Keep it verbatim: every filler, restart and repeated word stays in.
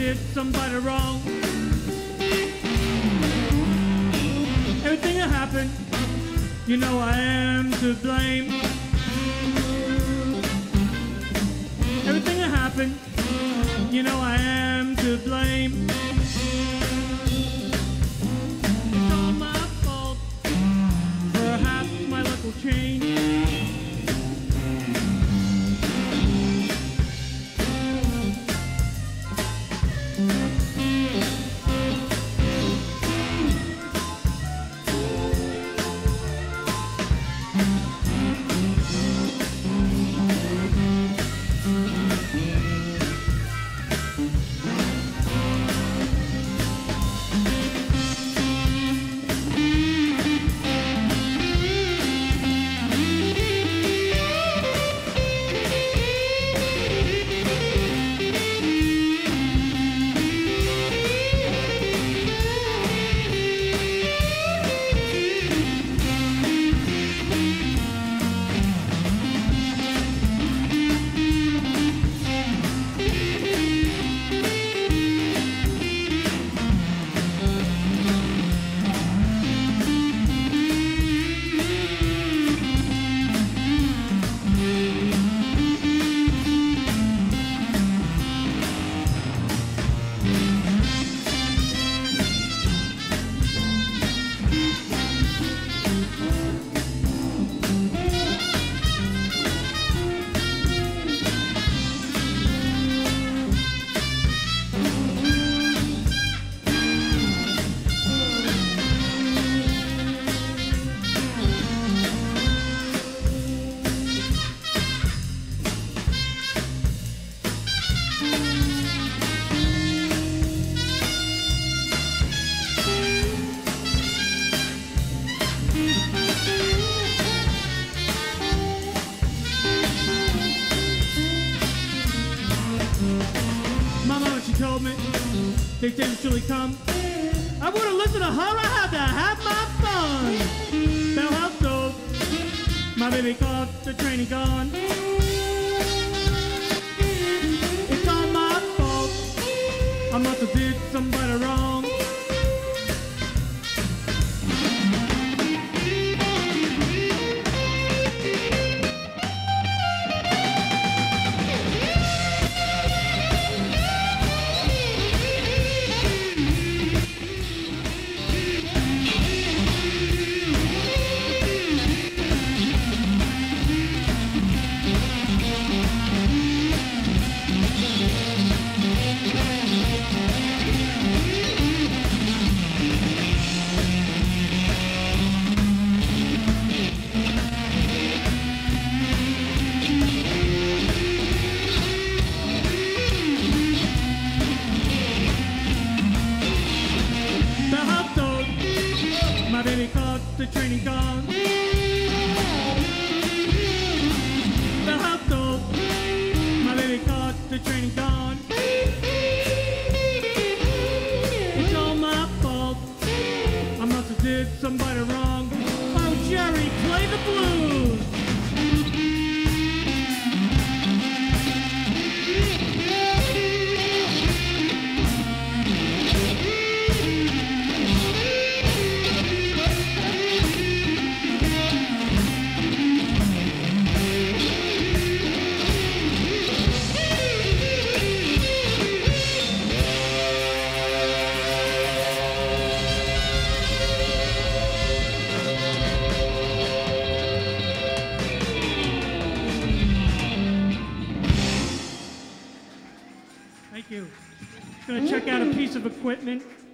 did somebody wrong. Everything that happened, you know I am to blame. Everything that happened, you know I am to blame. It's all my fault, perhaps my luck will change. Told me they didn't truly come. I would have listened to her. I had to have my fun. Bell house door, my baby caught the train and gone. It's all my fault. I must have did somebody wrong. My baby caught the train and gone. The hot dog. My baby caught the train and gone. It's all my fault. I must have did somebody wrong. Oh, Jerry, play the blues. Thank you. Going to check out a piece of equipment.